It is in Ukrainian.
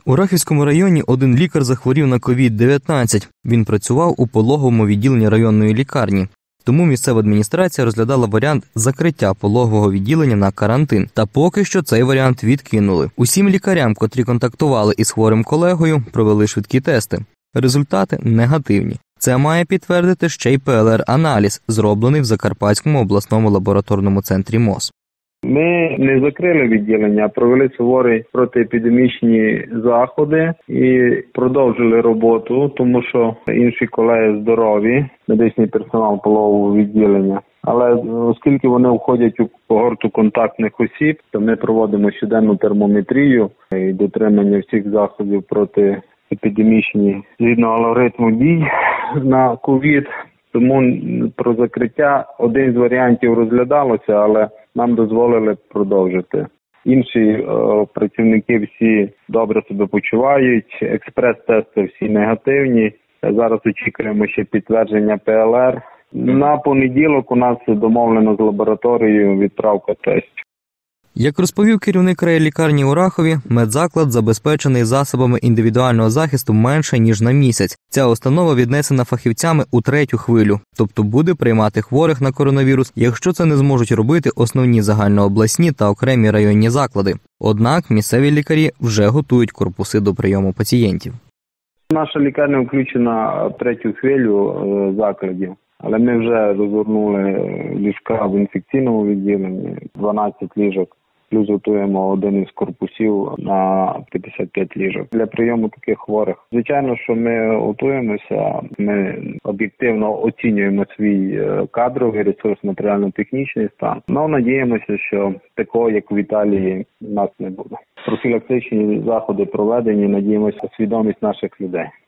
У Рахівському районі один лікар захворів на COVID-19. Він працював у пологовому відділенні районної лікарні. Тому місцева адміністрація розглядала варіант закриття пологового відділення на карантин. Та поки що цей варіант відкинули. Усім лікарям, котрі контактували із хворим колегою, провели швидкі тести. Результати негативні. Це має підтвердити ще й ПЛР-аналіз, зроблений в Закарпатському обласному лабораторному центрі МОЗ. Ми не закрили відділення, а провели суворі протиепідемічні заходи і продовжили роботу, тому що інші колеги здорові, медичний персонал пологового відділення. Але оскільки вони входять у когорту контактних осіб, то ми проводимо щоденну термометрію і дотримання всіх заходів протиепідемічні згідно алгоритму дій на ковід. Тому про закриття один з варіантів розглядалося, але нам дозволили продовжити. Інші працівники всі добре себе почувають, експрес-тести всі негативні. Зараз очікуємо ще підтвердження ПЛР. На понеділок у нас домовлено з лабораторією відправка тестів. Як розповів керівник райлікарні у Рахові, медзаклад забезпечений засобами індивідуального захисту менше, ніж на місяць. Ця установа віднесена фахівцями у третю хвилю, тобто буде приймати хворих на коронавірус, якщо це не зможуть робити основні загальнообласні та окремі районні заклади. Однак місцеві лікарі вже готують корпуси до прийому пацієнтів. Наша лікарня включена в третю хвилю закладів. Але ми вже розгорнули ліжка в інфекційному відділенні, 12 ліжок, плюс готуємо один із корпусів на 55 ліжок для прийому таких хворих. Звичайно, що ми готуємося, ми об'єктивно оцінюємо свій кадровий ресурс, матеріально-технічний стан. Но надіємося, що такого, як в Італії, у нас не буде. Профілактичні заходи проведені, надіємося, свідомість наших людей.